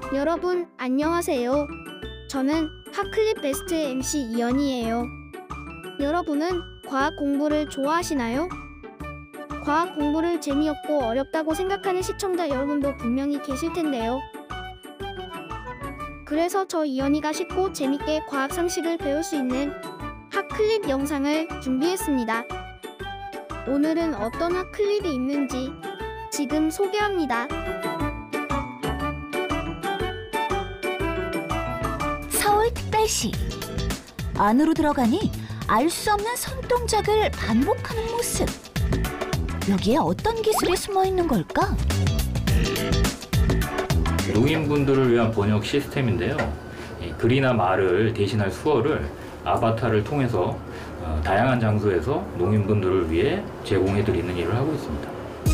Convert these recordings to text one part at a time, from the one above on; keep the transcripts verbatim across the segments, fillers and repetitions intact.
여러분 안녕하세요. 저는 핫클립 베스트 엠씨 이연이에요. 여러분은 과학 공부를 좋아하시나요? 과학 공부를 재미없고 어렵다고 생각하는 시청자 여러분도 분명히 계실 텐데요. 그래서 저 이연이가 쉽고 재밌게 과학 상식을 배울 수 있는 핫클립 영상을 준비했습니다. 오늘은 어떤 핫클립이 있는지 지금 소개합니다. 서울특별시. 안으로 들어가니 알 수 없는 손동작을 반복하는 모습. 여기에 어떤 기술이 숨어 있는 걸까? 농인분들을 위한 번역 시스템인데요. 글이나 말을 대신할 수어를 아바타를 통해서 다양한 장소에서 농인분들을 위해 제공해드리는 일을 하고 있습니다.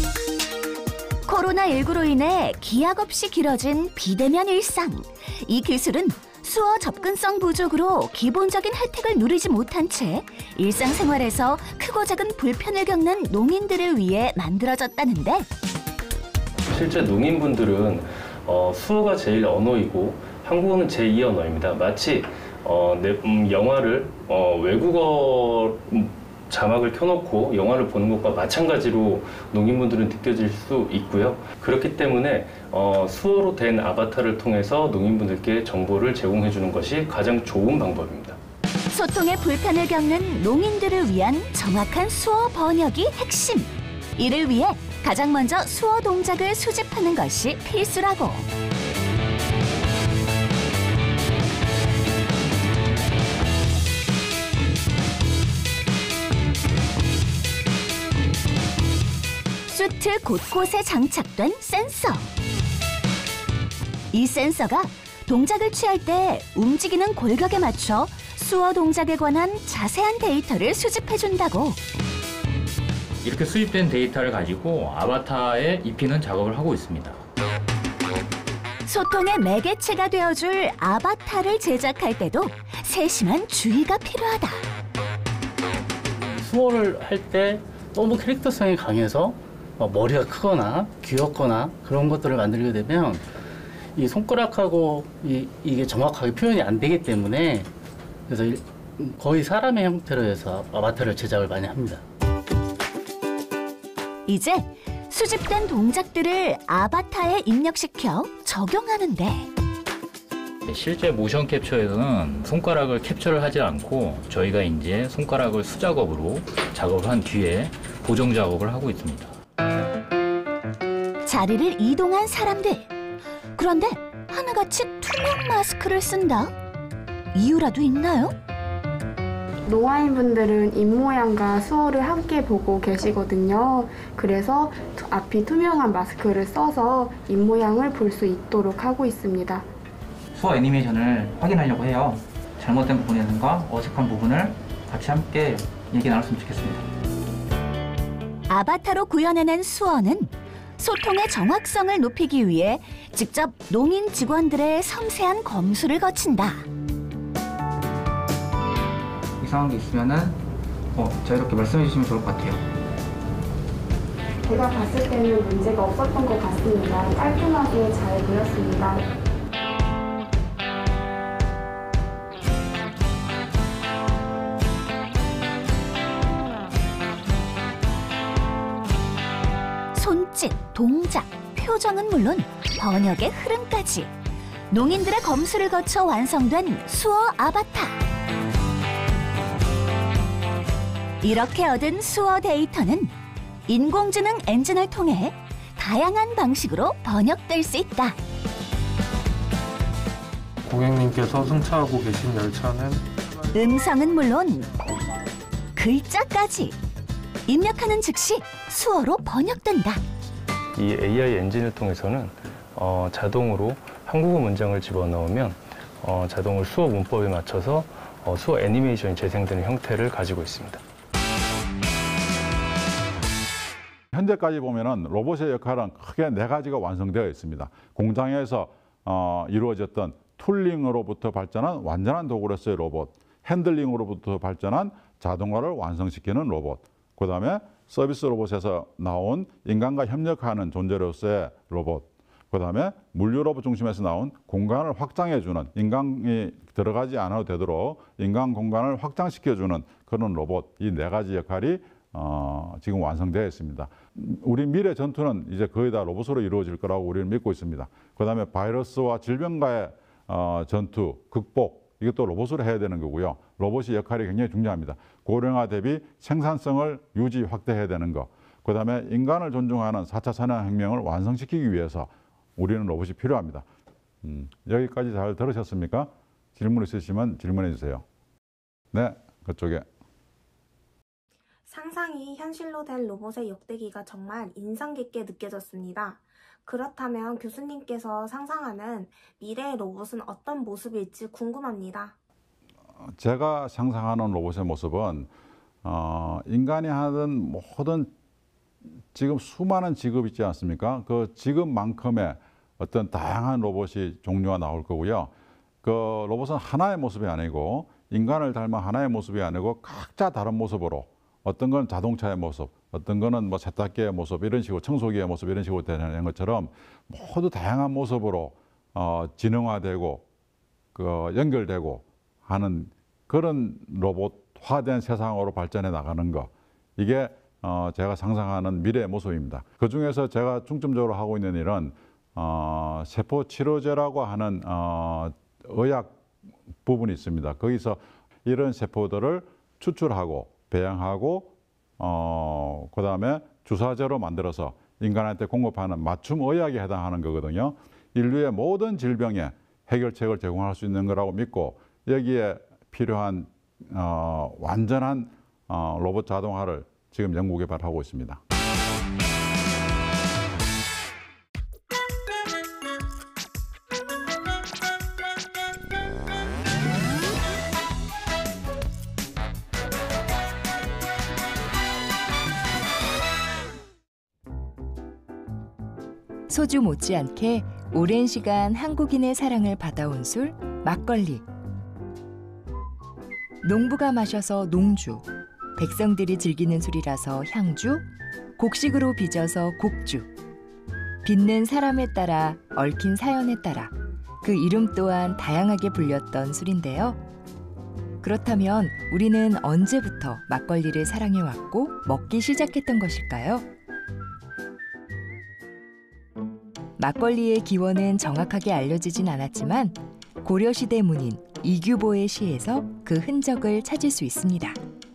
코로나십구로 인해 기약 없이 길어진 비대면 일상. 이 기술은 수어 접근성 부족으로 기본적인 혜택을 누리지 못한 채 일상생활에서 크고 작은 불편을 겪는 농인들을 위해 만들어졌다는데, 실제 농인분들은 어, 수어가 제일 언어이고 한국어는 제이 언어입니다. 마치 어, 내, 음, 영화를 어, 외국어 자막을 켜놓고 영화를 보는 것과 마찬가지로 농인분들은 느껴질 수 있고요. 그렇기 때문에 어, 수어로 된 아바타를 통해서 농인분들께 정보를 제공해 주는 것이 가장 좋은 방법입니다. 소통에 불편을 겪는 농인들을 위한 정확한 수어 번역이 핵심. 이를 위해 가장 먼저 수어 동작을 수집하는 것이 필수라고. 수트 곳곳에 장착된 센서. 이 센서가 동작을 취할 때 움직이는 골격에 맞춰 수어 동작에 관한 자세한 데이터를 수집해준다고. 이렇게 수집된 데이터를 가지고 아바타에 입히는 작업을 하고 있습니다. 소통의 매개체가 되어줄 아바타를 제작할 때도 세심한 주의가 필요하다. 수어를 할 때 너무 캐릭터성이 강해서 머리가 크거나 귀엽거나 그런 것들을 만들게 되면 이 손가락하고 이, 이게 정확하게 표현이 안 되기 때문에 그래서 거의 사람의 형태로 해서 아바타를 제작을 많이 합니다. 이제 수집된 동작들을 아바타에 입력시켜 적용하는데, 실제 모션 캡처에서는 손가락을 캡처를 하지 않고 저희가 이제 손가락을 수작업으로 작업을 한 뒤에 보정 작업을 하고 있습니다. 자리를 이동한 사람들. 그런데 하나같이 투명 마스크를 쓴다? 이유라도 있나요? 노화인분들은 입모양과 수어를 함께 보고 계시거든요. 그래서 앞이 투명한 마스크를 써서 입모양을 볼 수 있도록 하고 있습니다. 수어 애니메이션을 확인하려고 해요. 잘못된 부분이라든가 어색한 부분을 같이 함께 얘기 나눴으면 좋겠습니다. 아바타로 구현해낸 수어는 소통의 정확성을 높이기 위해 직접 농인 직원들의 섬세한 검수를 거친다. 이상한 게 있으면은 어, 자유롭게 말씀해 주시면 좋을 것 같아요. 제가 봤을 때는 문제가 없었던 것 같습니다. 깔끔하게 잘 보였습니다. 손짓, 동작, 표정은 물론 번역의 흐름까지 농인들의 검수를 거쳐 완성된 수어 아바타. 이렇게 얻은 수어 데이터는 인공지능 엔진을 통해 다양한 방식으로 번역될 수 있다. 고객님께서 승차하고 계신 열차는 음성은 물론 글자까지 입력하는 즉시 수어로 번역된다. 이 에이아이 엔진을 통해서는 어, 자동으로 한국어 문장을 집어넣으면 어, 자동으로 수어 문법에 맞춰서 어, 수어 애니메이션이 재생되는 형태를 가지고 있습니다. 현재까지 보면은 로봇의 역할은 크게 네 가지가 완성되어 있습니다. 공장에서 어, 이루어졌던 툴링으로부터 발전한 완전한 도구로서의 로봇, 핸들링으로부터 발전한 자동화를 완성시키는 로봇, 그 다음에 서비스 로봇에서 나온 인간과 협력하는 존재로서의 로봇, 그다음에 물류 로봇 중심에서 나온 공간을 확장해주는, 인간이 들어가지 않아도 되도록 인간 공간을 확장시켜주는 그런 로봇, 이 네 가지 역할이 어, 지금 완성되어 있습니다. 우리 미래 전투는 이제 거의 다 로봇으로 이루어질 거라고 우리는 믿고 있습니다. 그다음에 바이러스와 질병과의 어, 전투, 극복, 이것도 로봇으로 해야 되는 거고요. 로봇의 역할이 굉장히 중요합니다. 고령화 대비 생산성을 유지, 확대해야 되는 거. 그다음에 인간을 존중하는 사 차 산업혁명을 완성시키기 위해서 우리는 로봇이 필요합니다. 음, 여기까지 잘 들으셨습니까? 질문 있으시면 질문해 주세요. 네, 그쪽에. 상상이 현실로 된 로봇의 역대기가 정말 인상 깊게 느껴졌습니다. 그렇다면 교수님께서 상상하는 미래의 로봇은 어떤 모습일지 궁금합니다. 제가 상상하는 로봇의 모습은 어, 인간이 하는 모든 지금 수많은 직업 있지 않습니까? 그 직업만큼의 어떤 다양한 로봇이 종류가 나올 거고요. 그 로봇은 하나의 모습이 아니고 인간을 닮은 하나의 모습이 아니고 각자 다른 모습으로, 어떤 건 자동차의 모습, 어떤 거는 뭐 세탁기의 모습, 이런 식으로 청소기의 모습, 이런 식으로 되는 것처럼 모두 다양한 모습으로 어, 지능화되고 그 연결되고 하는 그런 로봇화된 세상으로 발전해 나가는 거, 이게 어, 제가 상상하는 미래의 모습입니다. 그 중에서 제가 중점적으로 하고 있는 일은 어, 세포 치료제라고 하는 어, 의학 부분이 있습니다. 거기서 이런 세포들을 추출하고 배양하고 어, 그 다음에 주사제로 만들어서 인간한테 공급하는 맞춤 의학에 해당하는 거거든요. 인류의 모든 질병에 해결책을 제공할 수 있는 거라고 믿고, 여기에 필요한 어, 완전한 어, 로봇 자동화를 지금 연구 개발하고 있습니다. 소주 못지않게 오랜 시간 한국인의 사랑을 받아온 술, 막걸리. 농부가 마셔서 농주, 백성들이 즐기는 술이라서 향주, 곡식으로 빚어서 곡주. 빚는 사람에 따라, 얽힌 사연에 따라 그 이름 또한 다양하게 불렸던 술인데요. 그렇다면 우리는 언제부터 막걸리를 사랑해왔고 먹기 시작했던 것일까요? 막걸리의 기원은 정확하게 알려지진 않았지만 고려시대 문인 이규보의 시에서 그 흔적을 찾을 수 있습니다.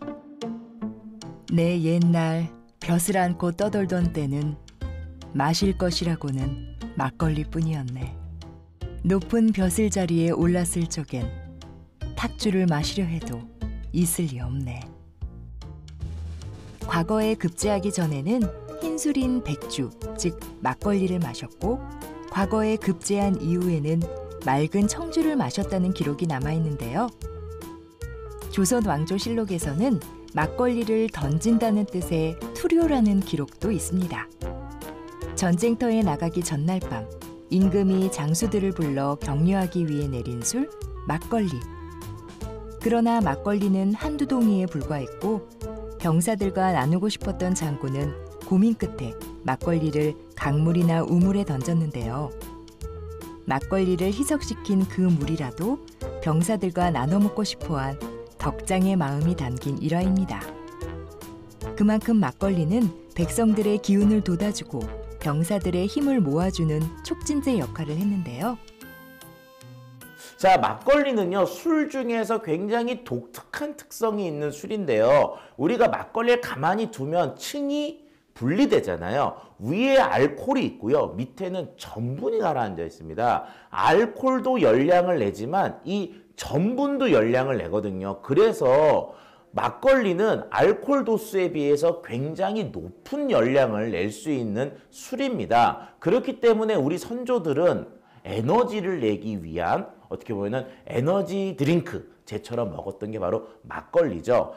내 옛날 벼슬 안고 떠돌던 때는 마실 것이라고는 막걸리뿐이었네. 높은 벼슬 자리에 올랐을 적엔 탁주를 마시려 해도 있을 리 없네. 과거에 급제하기 전에는 흰술인 백주, 즉 막걸리를 마셨고, 과거에 급제한 이후에는 맑은 청주를 마셨다는 기록이 남아있는데요. 조선 왕조실록에서는 막걸리를 던진다는 뜻의 투료라는 기록도 있습니다. 전쟁터에 나가기 전날 밤 임금이 장수들을 불러 격려하기 위해 내린 술, 막걸리. 그러나 막걸리는 한두 동이에 불과했고, 병사들과 나누고 싶었던 장군은 고민 끝에 막걸리를 강물이나 우물에 던졌는데요. 막걸리를 희석시킨 그 물이라도 병사들과 나눠 먹고 싶어한 덕장의 마음이 담긴 일화입니다. 그만큼 막걸리는 백성들의 기운을 돋아주고 병사들의 힘을 모아주는 촉진제 역할을 했는데요. 자, 막걸리는요, 술 중에서 굉장히 독특한 특성이 있는 술인데요. 우리가 막걸리를 가만히 두면 층이 분리되잖아요. 위에 알코올이 있고요. 밑에는 전분이 가라앉아 있습니다. 알코올도 열량을 내지만 이 전분도 열량을 내거든요. 그래서 막걸리는 알코올 도수에 비해서 굉장히 높은 열량을 낼 수 있는 술입니다. 그렇기 때문에 우리 선조들은 에너지를 내기 위한, 어떻게 보면 에너지 드링크, 제처럼 먹었던 게 바로 막걸리죠.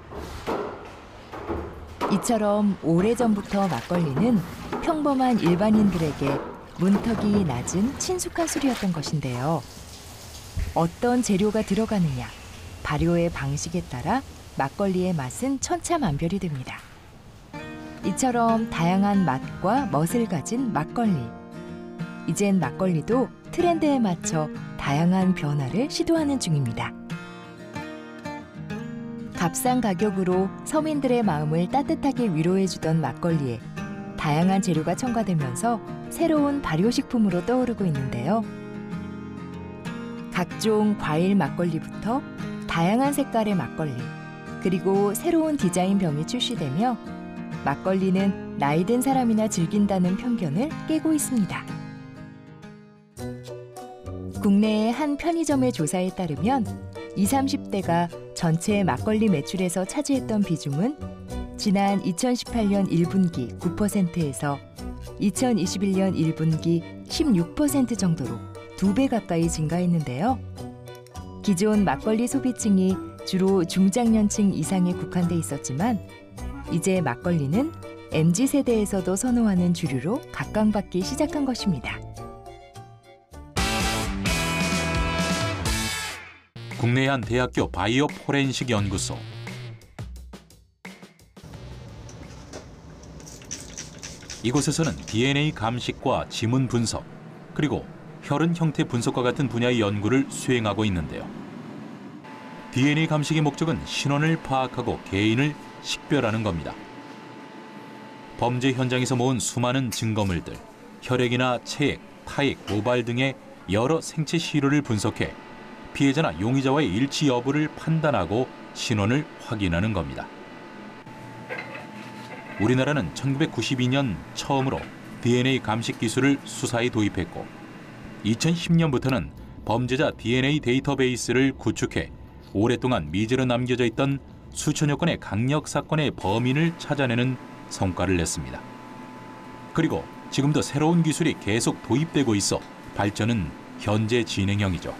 이처럼 오래전부터 막걸리는 평범한 일반인들에게 문턱이 낮은 친숙한 술이었던 것인데요. 어떤 재료가 들어가느냐, 발효의 방식에 따라 막걸리의 맛은 천차만별이 됩니다. 이처럼 다양한 맛과 멋을 가진 막걸리. 이젠 막걸리도 트렌드에 맞춰 다양한 변화를 시도하는 중입니다. 값싼 가격으로 서민들의 마음을 따뜻하게 위로해주던 막걸리에 다양한 재료가 첨가되면서 새로운 발효식품으로 떠오르고 있는데요. 각종 과일 막걸리부터 다양한 색깔의 막걸리, 그리고 새로운 디자인 병이 출시되며 막걸리는 나이 든 사람이나 즐긴다는 편견을 깨고 있습니다. 국내의 한 편의점의 조사에 따르면 이십, 삼십 대가 전체 막걸리 매출에서 차지했던 비중은 지난 이천십팔 년 일 분기 구 퍼센트에서 이천이십일 년 일 분기 십육 퍼센트 정도로 두 배 가까이 증가했는데요. 기존 막걸리 소비층이 주로 중장년층 이상에 국한돼 있었지만 이제 막걸리는 엠지 세대에서도 선호하는 주류로 각광받기 시작한 것입니다. 국내의 한 대학교 바이오 포렌식 연구소. 이곳에서는 디엔에이 감식과 지문 분석, 그리고 혈흔 형태 분석과 같은 분야의 연구를 수행하고 있는데요. 디엔에이 감식의 목적은 신원을 파악하고 개인을 식별하는 겁니다. 범죄 현장에서 모은 수많은 증거물들, 혈액이나 체액, 타액, 모발 등의 여러 생체 시료를 분석해 피해자나 용의자와의 일치 여부를 판단하고 신원을 확인하는 겁니다. 우리나라는 천구백구십이 년 처음으로 디엔에이 감식 기술을 수사에 도입했고 이천십 년부터는 범죄자 디엔에이 데이터베이스를 구축해 오랫동안 미제로 남겨져 있던 수천여 건의 강력 사건의 범인을 찾아내는 성과를 냈습니다. 그리고 지금도 새로운 기술이 계속 도입되고 있어 발전은 현재 진행형이죠.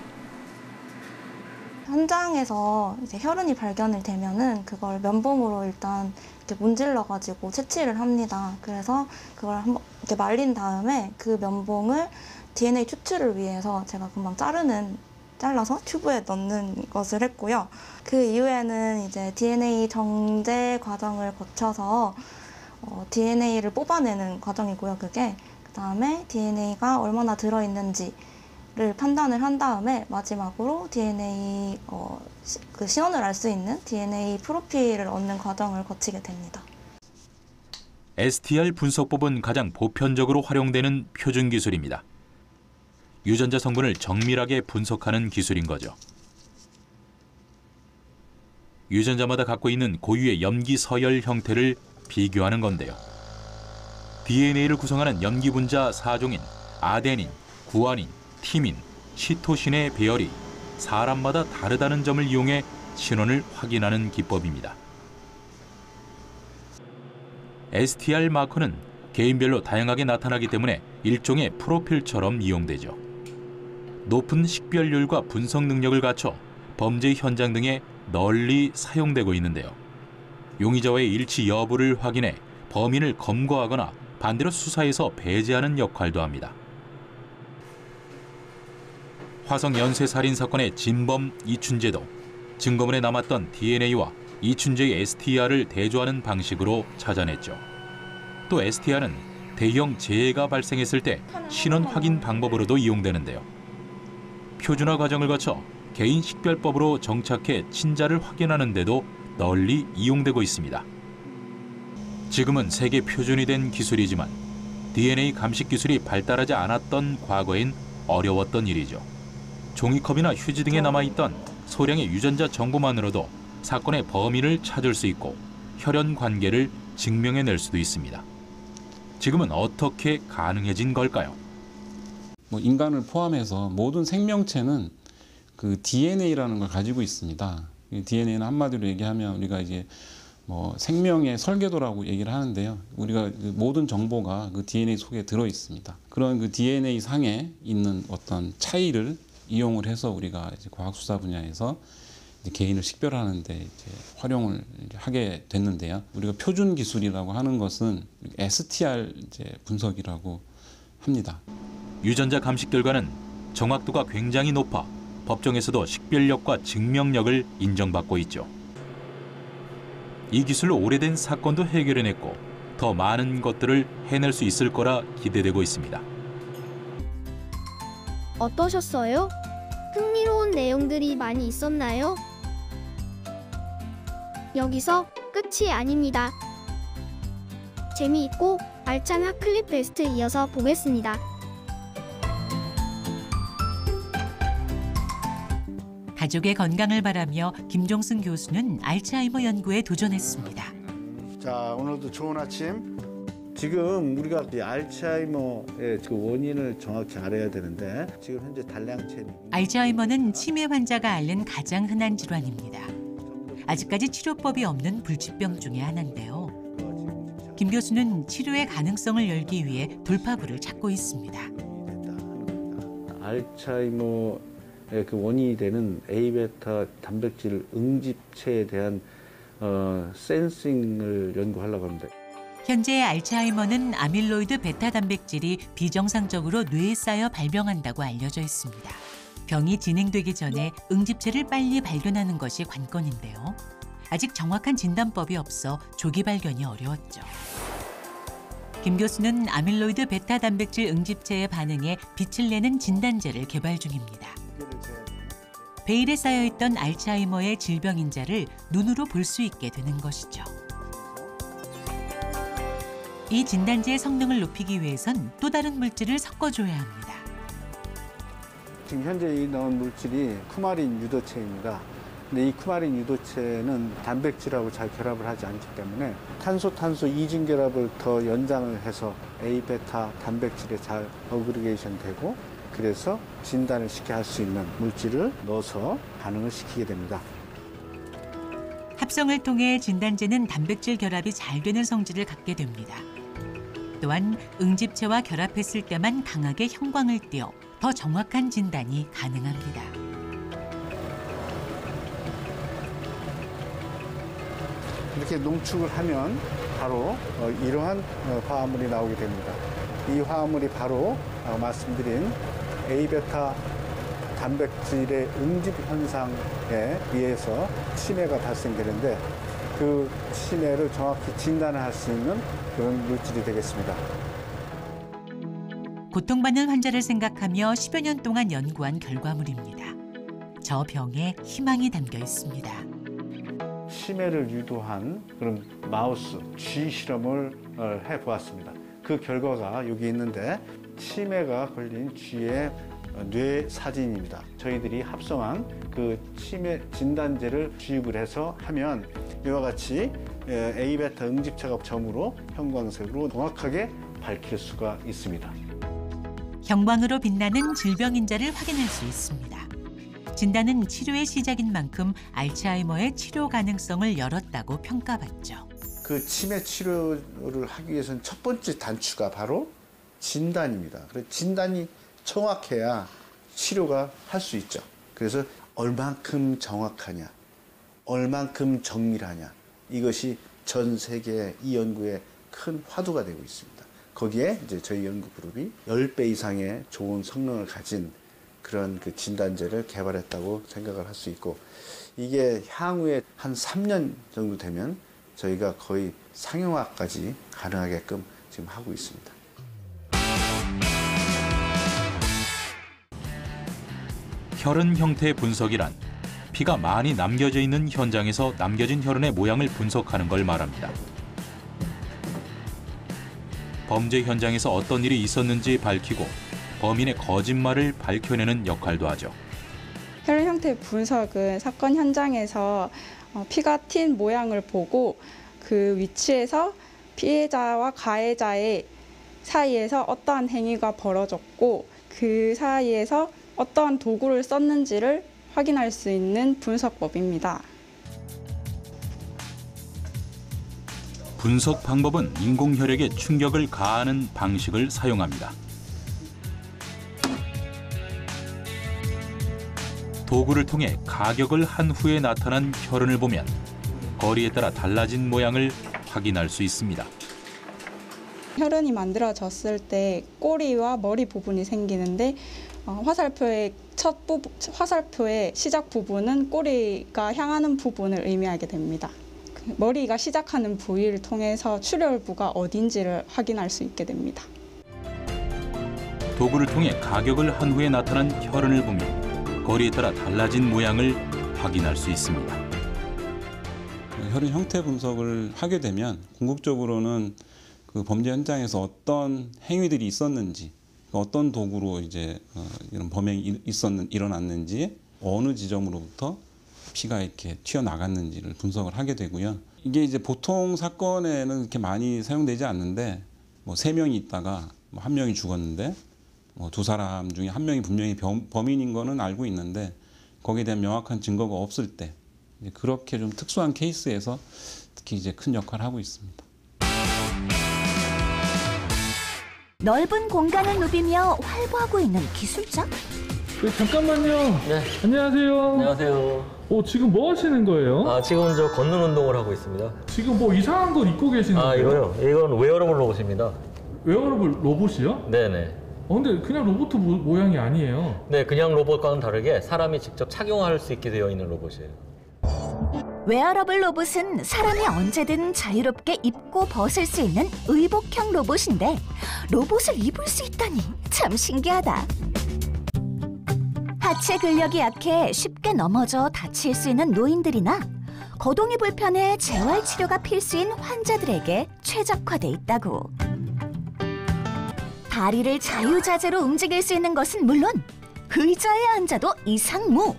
현장에서 이제 혈흔이 발견이 되면은 그걸 면봉으로 일단 이렇게 문질러 가지고 채취를 합니다. 그래서 그걸 한번 이렇게 말린 다음에 그 면봉을 디엔에이 추출을 위해서 제가 금방 자르는 잘라서 튜브에 넣는 것을 했고요. 그 이후에는 이제 디엔에이 정제 과정을 거쳐서 어, 디엔에이를 뽑아내는 과정이고요. 그게 그다음에 디엔에이가 얼마나 들어있는지 를 판단을 한 다음에 마지막으로 디엔에이 어, 시, 그 신원을 알 수 있는 디엔에이 프로필을 얻는 과정을 거치게 됩니다. 에스티알 분석법은 가장 보편적으로 활용되는 표준 기술입니다. 유전자 성분을 정밀하게 분석하는 기술인 거죠. 유전자마다 갖고 있는 고유의 염기 서열 형태를 비교하는 건데요. 디엔에이를 구성하는 염기 분자 사 종인 아데닌, 구아닌, 티민, 시토신의 배열이 사람마다 다르다는 점을 이용해 신원을 확인하는 기법입니다. 에스티알 마커는 개인별로 다양하게 나타나기 때문에 일종의 프로필처럼 이용되죠. 높은 식별율과 분석 능력을 갖춰 범죄 현장 등에 널리 사용되고 있는데요. 용의자와의 일치 여부를 확인해 범인을 검거하거나 반대로 수사에서 배제하는 역할도 합니다. 화성 연쇄살인 사건의 진범 이춘재도 증거물에 남았던 디엔에이와 이춘재의 에스티알을 대조하는 방식으로 찾아냈죠. 또 에스티알은 대형 재해가 발생했을 때 신원 확인 방법으로도 이용되는데요. 표준화 과정을 거쳐 개인 식별법으로 정착해 친자를 확인하는 데도 널리 이용되고 있습니다. 지금은 세계 표준이 된 기술이지만 디엔에이 감식 기술이 발달하지 않았던 과거엔 어려웠던 일이죠. 종이컵이나 휴지 등에 남아있던 소량의 유전자 정보만으로도 사건의 범인을 찾을 수 있고 혈연 관계를 증명해낼 수도 있습니다. 지금은 어떻게 가능해진 걸까요? 뭐 인간을 포함해서 모든 생명체는 그 디엔에이라는 걸 가지고 있습니다. 디엔에이는 한마디로 얘기하면 우리가 이제 뭐 생명의 설계도라고 얘기를 하는데요. 우리가 모든 정보가 그 디엔에이 속에 들어 있습니다. 그런 그 디엔에이 상에 있는 어떤 차이를 이용을 해서 우리가 이제 과학 수사 분야에서 이제 개인을 식별하는데 이제 활용을 이제 하게 됐는데요. 우리가 표준 기술이라고 하는 것은 에스티알 이제 분석이라고 합니다. 유전자 감식 결과는 정확도가 굉장히 높아 법정에서도 식별력과 증명력을 인정받고 있죠. 이 기술로 오래된 사건도 해결해냈고 더 많은 것들을 해낼 수 있을 거라 기대되고 있습니다. 어떠셨어요? 흥미로운 내용들이 많이 있었나요? 여기서 끝이 아닙니다. 재미있고 알찬 핫클립 베스트 이어서 보겠습니다. 가족의 건강을 바라며 김종승 교수는 알츠하이머 연구에 도전했습니다. 자, 오늘도 좋은 아침. 지금 우리가 이 알츠하이머의 그 원인을 정확히 알아야 되는데 지금 현재 단량체는 알츠하이머는 치매 환자가 앓는 가장 흔한 질환입니다. 아직까지 치료법이 없는 불치병 중에 하나인데요. 김 교수는 치료의 가능성을 열기 위해 돌파구를 찾고 있습니다. 알츠하이머의 그 원인이 되는 A베타 단백질 응집체에 대한 어, 센싱을 연구하려고 합니다. 현재 알츠하이머는 아밀로이드 베타 단백질이 비정상적으로 뇌에 쌓여 발병한다고 알려져 있습니다. 병이 진행되기 전에 응집체를 빨리 발견하는 것이 관건인데요. 아직 정확한 진단법이 없어 조기 발견이 어려웠죠. 김 교수는 아밀로이드 베타 단백질 응집체의 반응에 빛을 내는 진단제를 개발 중입니다. 베일에 쌓여있던 알츠하이머의 질병 인자를 눈으로 볼 수 있게 되는 것이죠. 이 진단제의 성능을 높이기 위해선 또 다른 물질을 섞어줘야 합니다. 지금 현재 이 넣은 물질이 쿠마린 유도체입니다. 근데 이 쿠마린 유도체는 단백질하고 잘 결합을 하지 않기 때문에 탄소-탄소 이중 결합을 더 연장을 해서 A베타 단백질에 잘 어그리게이션 되고 그래서 진단을 쉽게 할 수 있는 물질을 넣어서 반응을 시키게 됩니다. 합성을 통해 진단제는 단백질 결합이 잘 되는 성질을 갖게 됩니다. 또한 응집체와 결합했을 때만 강하게 형광을 띄어 더 정확한 진단이 가능합니다. 이렇게 농축을 하면 바로 이러한 화합물이 나오게 됩니다. 이 화합물이 바로 말씀드린 A베타 단백질의 응집 현상에 의해서 치매가 발생되는데 그 치매를 정확히 진단할 수 있는 그런 물질이 되겠습니다. 고통받는 환자를 생각하며 십여 년 동안 연구한 결과물입니다. 저 병에 희망이 담겨 있습니다. 치매를 유도한 그런 마우스 쥐 실험을 해보았습니다. 그 결과가 여기 있는데 치매가 걸린 쥐의 뇌 사진입니다. 저희들이 합성한 그 치매 진단제를 주입을 해서 하면 이와 같이 A베타 응집체가 점으로 형광색으로 정확하게 밝힐 수가 있습니다. 형광으로 빛나는 질병 인자를 확인할 수 있습니다. 진단은 치료의 시작인 만큼 알츠하이머의 치료 가능성을 열었다고 평가받죠. 그 치매 치료를 하기 위해서는 첫 번째 단추가 바로 진단입니다. 그래서 진단이 정확해야 치료가 할 수 있죠. 그래서 얼만큼 정확하냐, 얼만큼 정밀하냐, 이것이 전 세계 이 연구의 큰 화두가 되고 있습니다. 거기에 이제 저희 연구 그룹이 십 배 이상의 좋은 성능을 가진 그런 그 진단제를 개발했다고 생각을 할 수 있고, 이게 향후에 한 삼 년 정도 되면 저희가 거의 상용화까지 가능하게끔 지금 하고 있습니다. 혈흔 형태 분석이란 피가 많이 남겨져 있는 현장에서 남겨진 혈흔의 모양을 분석하는 걸 말합니다. 범죄 현장에서 어떤 일이 있었는지 밝히고 범인의 거짓말을 밝혀내는 역할도 하죠. 혈흔 형태 분석은 사건 현장에서 피가 튄 모양을 보고 그 위치에서 피해자와 가해자의 사이에서 어떠한 행위가 벌어졌고 그 사이에서 어떠한 도구를 썼는지를 확인할 수 있는 분석법입니다. 분석 방법은 인공혈액에 충격을 가하는 방식을 사용합니다. 도구를 통해 가격을 한 후에 나타난 혈흔을 보면 거리에 따라 달라진 모양을 확인할 수 있습니다. 혈흔이 만들어졌을 때 꼬리와 머리 부분이 생기는데 어, 화살표의 첫 부분, 화살표의 시작 부분은 꼬리가 향하는 부분을 의미하게 됩니다. 그 머리가 시작하는 부위를 통해서 출혈부가 어딘지를 확인할 수 있게 됩니다. 도구를 통해 가격을 한 후에 나타난 혈흔을 보면 거리에 따라 달라진 모양을 확인할 수 있습니다. 혈흔 형태 분석을 하게 되면 궁극적으로는 그 범죄 현장에서 어떤 행위들이 있었는지, 어떤 도구로 이제 어, 이런 범행이 있었는 일어났는지, 어느 지점으로부터 피가 이렇게 튀어나갔는지를 분석을 하게 되고요. 이게 이제 보통 사건에는 이렇게 많이 사용되지 않는데, 뭐 세 명이 있다가 뭐 한 명이 죽었는데, 뭐 두 사람 중에 한 명이 분명히 범, 범인인 거는 알고 있는데 거기에 대한 명확한 증거가 없을 때, 이제 그렇게 좀 특수한 케이스에서 특히 이제 큰 역할을 하고 있습니다. 넓은 공간을 누비며 활보하고 있는 기술자? 네, 잠깐만요. 네. 안녕하세요. 안녕하세요. 어, 지금 뭐 하시는 거예요? 아, 지금 저 걷는 운동을 하고 있습니다. 지금 뭐 이상한 거 입고 계시는 아, 거예요? 이거요? 이건 웨어러블 로봇입니다. 웨어러블 로봇이요? 네네. 어, 근데 그냥 로봇 모, 모양이 아니에요. 네, 그냥 로봇과는 다르게 사람이 직접 착용할 수 있게 되어 있는 로봇이에요. 웨어러블 로봇은 사람이 언제든 자유롭게 입고 벗을 수 있는 의복형 로봇인데 로봇을 입을 수 있다니 참 신기하다. 하체 근력이 약해 쉽게 넘어져 다칠 수 있는 노인들이나 거동이 불편해 재활치료가 필수인 환자들에게 최적화돼 있다고. 다리를 자유자재로 움직일 수 있는 것은 물론 의자에 앉아도 이상무.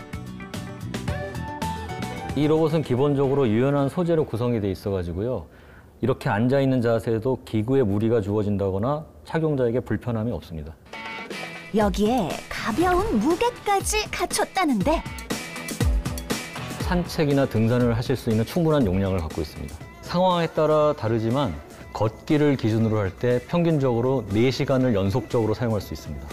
이 로봇은 기본적으로 유연한 소재로 구성이 돼 있어가지고요. 이렇게 앉아있는 자세에도 기구에 무리가 주어진다거나 착용자에게 불편함이 없습니다. 여기에 가벼운 무게까지 갖췄다는데 산책이나 등산을 하실 수 있는 충분한 용량을 갖고 있습니다. 상황에 따라 다르지만 걷기를 기준으로 할 때 평균적으로 네 시간을 연속적으로 사용할 수 있습니다.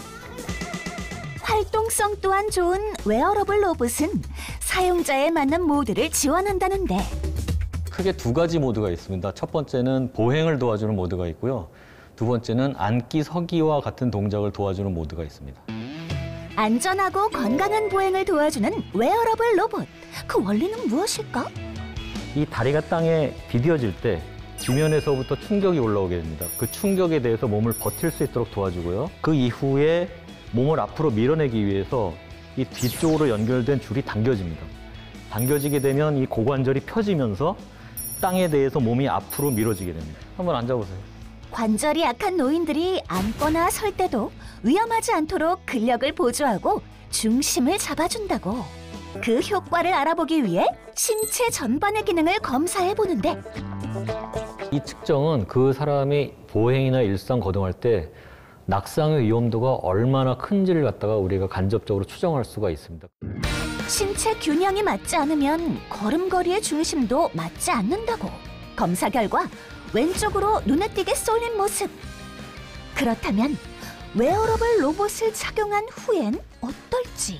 활동성 또한 좋은 웨어러블 로봇은 사용자에 맞는 모드를 지원한다는데 크게 두 가지 모드가 있습니다. 첫 번째는 보행을 도와주는 모드가 있고요. 두 번째는 앉기, 서기와 같은 동작을 도와주는 모드가 있습니다. 안전하고 건강한 보행을 도와주는 웨어러블 로봇. 그 원리는 무엇일까? 이 다리가 땅에 디뎌질 때 지면에서부터 충격이 올라오게 됩니다. 그 충격에 대해서 몸을 버틸 수 있도록 도와주고요. 그 이후에 몸을 앞으로 밀어내기 위해서 이 뒤쪽으로 연결된 줄이 당겨집니다. 당겨지게 되면 이 고관절이 펴지면서 땅에 대해서 몸이 앞으로 밀어지게 됩니다. 한번 앉아보세요. 관절이 약한 노인들이 앉거나 설 때도 위험하지 않도록 근력을 보조하고 중심을 잡아준다고. 그 효과를 알아보기 위해 신체 전반의 기능을 검사해보는데 이 측정은 그 사람이 보행이나 일상 거동할 때 낙상의 위험도가 얼마나 큰지를 갖다가 우리가 간접적으로 추정할 수가 있습니다. 신체 균형이 맞지 않으면 걸음걸이의 중심도 맞지 않는다고. 검사 결과 왼쪽으로 눈에 띄게 쏠린 모습. 그렇다면 웨어러블 로봇을 착용한 후엔 어떨지.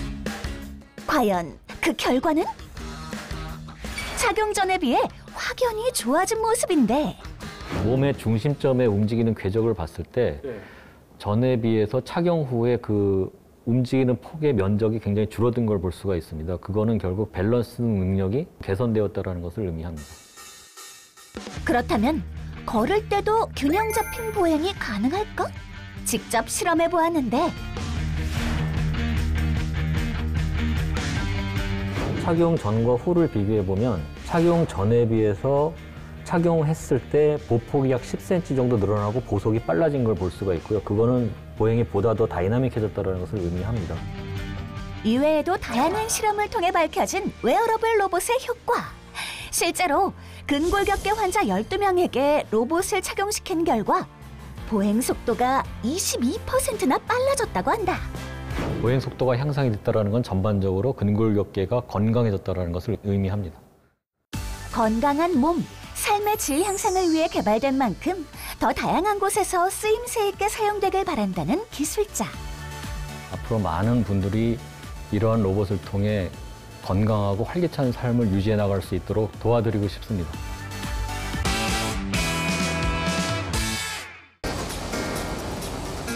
과연 그 결과는? 착용 전에 비해 확연히 좋아진 모습인데 몸의 중심점에 움직이는 궤적을 봤을 때 전에 비해서 착용 후에 그 움직이는 폭의 면적이 굉장히 줄어든 걸 볼 수가 있습니다. 그거는 결국 밸런스 능력이 개선되었다는 것을 의미합니다. 그렇다면 걸을 때도 균형 잡힌 보행이 가능할까? 직접 실험해 보았는데 착용 전과 후를 비교해보면 착용 전에 비해서 착용했을 때 보폭이 약 십 센티미터 정도 늘어나고 보속이 빨라진 걸 볼 수가 있고요. 그거는 보행이 보다 더 다이나믹해졌다는 것을 의미합니다. 이외에도 다양한 실험을 통해 밝혀진 웨어러블 로봇의 효과. 실제로 근골격계 환자 열두 명에게 로봇을 착용시킨 결과 보행 속도가 이십이 퍼센트나 빨라졌다고 한다. 보행 속도가 향상이 됐다는 건 전반적으로 근골격계가 건강해졌다는 것을 의미합니다. 건강한 몸, 삶의 질 향상을 위해 개발된 만큼 더 다양한 곳에서 쓰임새 있게 사용되길 바란다는 기술자. 앞으로 많은 분들이 이러한 로봇을 통해 건강하고 활기찬 삶을 유지해 나갈 수 있도록 도와드리고 싶습니다.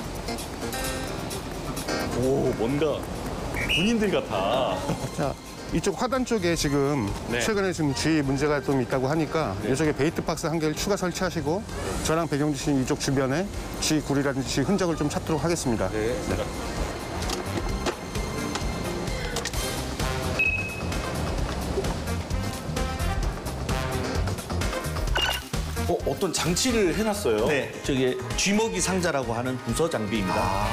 오, 뭔가 군인들 같아. 자, 이쪽 하단 쪽에 지금 네. 최근에 지금 주의 문제가 좀 있다고 하니까 이쪽에 베이트 박스 한 개를 추가 설치하시고 저랑 배경 주신 이쪽 주변에 쥐 굴이라든지 쥐 흔적을 좀 찾도록 하겠습니다. 네. 어, 어떤 장치를 해놨어요. 네, 저게 쥐먹이 상자라고 하는 부서 장비입니다.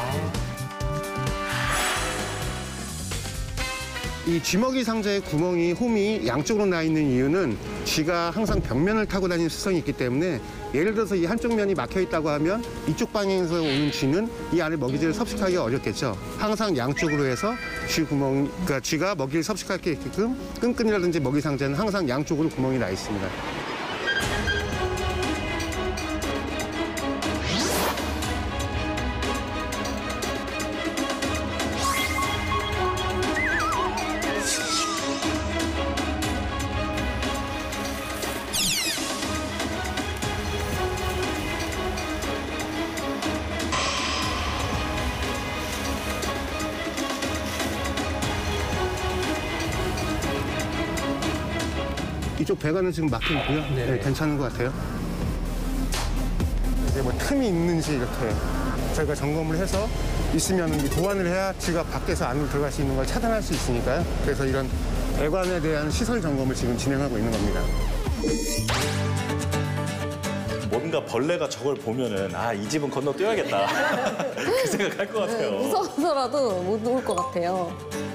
이 쥐먹이 상자의 구멍이 홈이 양쪽으로 나 있는 이유는 쥐가 항상 벽면을 타고 다니는 습성이 있기 때문에 예를 들어서 이 한쪽 면이 막혀 있다고 하면 이쪽 방향에서 오는 쥐는 이 안에 먹이질을 섭식하기 어렵겠죠. 항상 양쪽으로 해서 쥐 구멍, 그러니까 쥐가 먹이를 섭식할 수 있게끔 끈끈이라든지 먹이 상자는 항상 양쪽으로 구멍이 나 있습니다. 이쪽 배관은 지금 막혀 있고요. 네, 괜찮은 것 같아요. 이제 뭐 틈이 있는지 이렇게 저희가 점검을 해서 있으면 보완을 해야 쥐가 밖에서 안으로 들어갈 수 있는 걸 차단할 수 있으니까요. 그래서 이런 배관에 대한 시설 점검을 지금 진행하고 있는 겁니다. 뭔가 벌레가 저걸 보면은 아, 이 집은 건너뛰어야겠다. 그 생각할 것 같아요. 무서워서라도 못 올 것 같아요.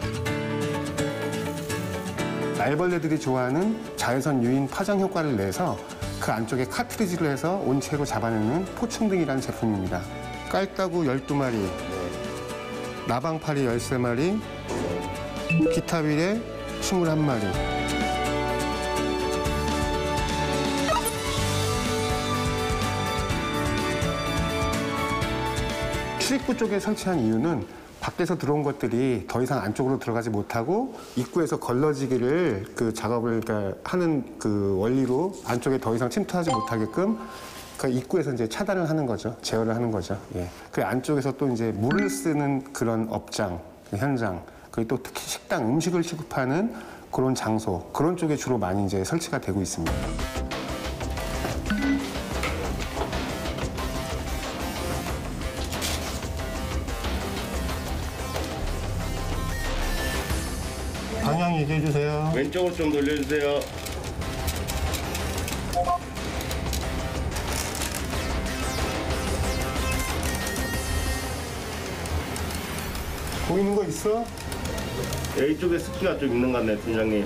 날벌레들이 좋아하는 자외선 유인 파장 효과를 내서 그 안쪽에 카트리지를 해서 온체로 잡아내는 포충등이라는 제품입니다. 깔따구 열두 마리, 나방파리 열세 마리, 기타비레 스물한 마리. 출입구 쪽에 설치한 이유는 밖에서 들어온 것들이 더 이상 안쪽으로 들어가지 못하고 입구에서 걸러지기를 그 작업을 그러니까 하는 그 원리로 안쪽에 더 이상 침투하지 못하게끔 그 입구에서 이제 차단을 하는 거죠. 제어를 하는 거죠. 예. 그 안쪽에서 또 이제 물을 쓰는 그런 업장, 현장, 그리고 또 특히 식당, 음식을 취급하는 그런 장소, 그런 쪽에 주로 많이 이제 설치가 되고 있습니다. 방향 얘기해 주세요. 왼쪽으로 좀 돌려주세요. 보이는 거 있어? 이쪽에 습기가 좀 있는 것 같네, 팀장님.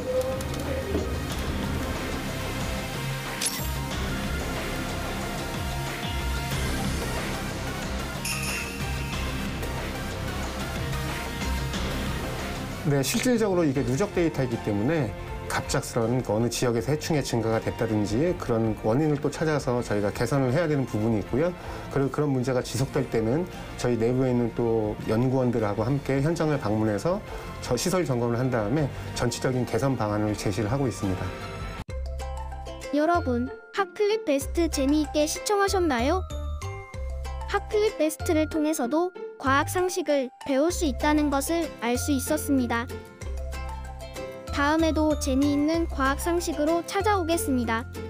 네, 실질적으로 이게 누적 데이터이기 때문에 갑작스러운 어느 지역에서 해충의 증가가 됐다든지 그런 원인을 또 찾아서 저희가 개선을 해야 되는 부분이 있고요. 그리고 그런 문제가 지속될 때는 저희 내부에 있는 또 연구원들하고 함께 현장을 방문해서 저 시설 점검을 한 다음에 전체적인 개선 방안을 제시를 하고 있습니다. 여러분, 핫클립 베스트 재미있게 시청하셨나요? 핫클립 베스트를 통해서도 과학 상식을 배울 수 있다는 것을 알 수 있었습니다. 다음에도 재미있는 과학 상식으로 찾아오겠습니다.